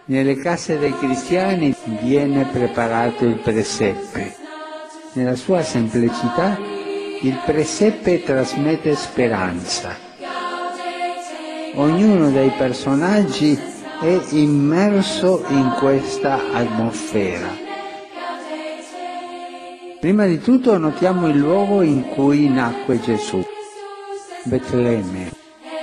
Nelle case dei cristiani viene preparato il presepe. Nella sua semplicità il presepe trasmette speranza. Ognuno dei personaggi è immerso in questa atmosfera. Prima di tutto notiamo il luogo in cui nacque Gesù, Betlemme.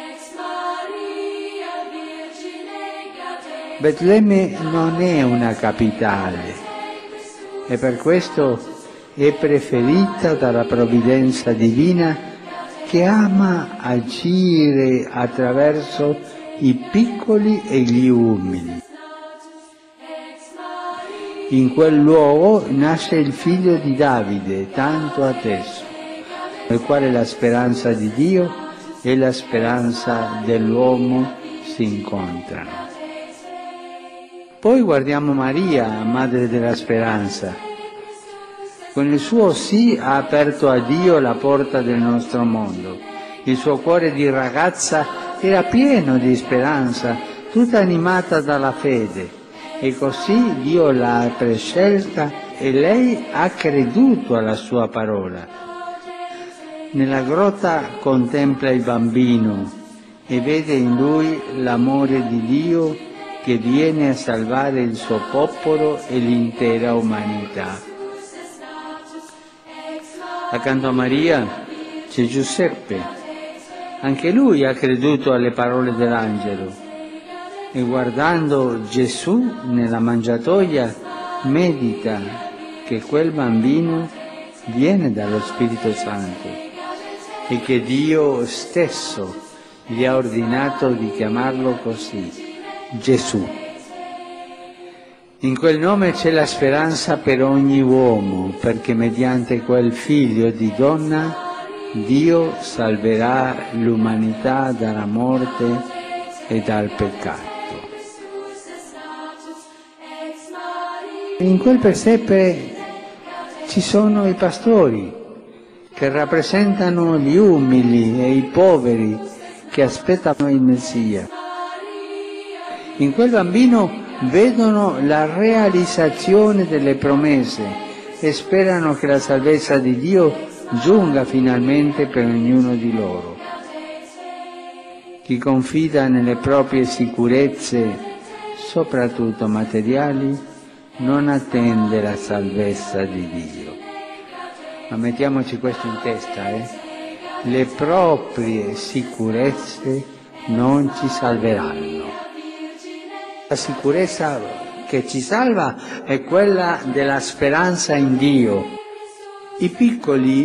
Betlemme non è una capitale e per questo è preferita dalla provvidenza divina che ama agire attraverso i piccoli e gli umili. In quel luogo nasce il figlio di Davide, tanto atteso, nel quale la speranza di Dio e la speranza dell'uomo si incontrano. Poi guardiamo Maria, madre della speranza. Con il suo sì ha aperto a Dio la porta del nostro mondo. Il suo cuore di ragazza era pieno di speranza, tutta animata dalla fede. E così Dio l'ha prescelta e lei ha creduto alla sua parola. Nella grotta contempla il bambino e vede in lui l'amore di Dio che viene a salvare il suo popolo e l'intera umanità. Accanto a Maria c'è Giuseppe. Anche lui ha creduto alle parole dell'angelo e guardando Gesù nella mangiatoia medita che quel bambino viene dallo Spirito Santo e che Dio stesso gli ha ordinato di chiamarlo così, Gesù. In quel nome c'è la speranza per ogni uomo, perché mediante quel figlio di donna Dio salverà l'umanità dalla morte e dal peccato. In quel presepe ci sono i pastori che rappresentano gli umili e i poveri che aspettano il Messia. In quel bambino vedono la realizzazione delle promesse e sperano che la salvezza di Dio giunga finalmente per ognuno di loro. Chi confida nelle proprie sicurezze, soprattutto materiali, non attende la salvezza di Dio. Ma mettiamoci questo in testa, le proprie sicurezze non ci salveranno. La sicurezza che ci salva è quella della speranza in Dio. I piccoli,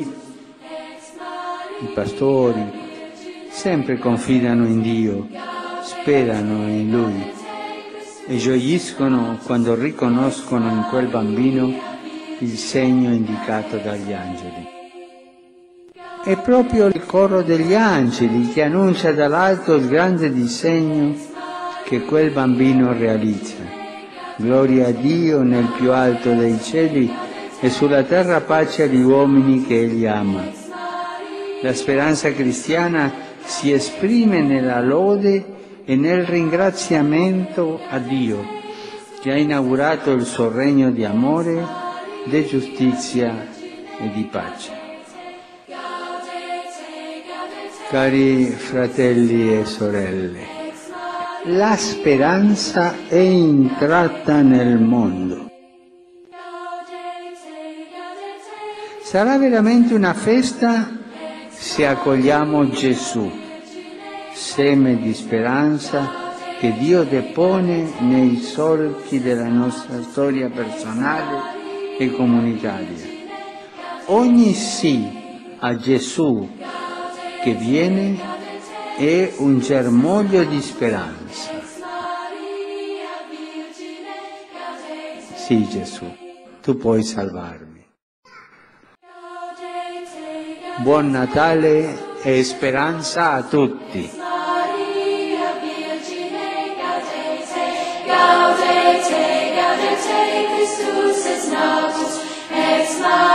i pastori, sempre confidano in Dio, sperano in Lui e gioiscono quando riconoscono in quel bambino il segno indicato dagli angeli. È proprio il coro degli angeli che annuncia dall'alto il grande disegno che quel bambino realizza. Gloria a Dio nel più alto dei cieli e sulla terra pace agli uomini che Egli ama. La speranza cristiana si esprime nella lode e nel ringraziamento a Dio che ha inaugurato il suo regno di amore, di giustizia e di pace. Cari fratelli e sorelle, la speranza è entrata nel mondo. Sarà veramente una festa se accogliamo Gesù, seme di speranza che Dio depone nei solchi della nostra storia personale e comunitaria. Ogni sì a Gesù che viene è un germoglio di speranza. Sì, Gesù, tu puoi salvarmi. Buon Natale e speranza a tutti. Gaudete, gaudete, Christus est natus, ex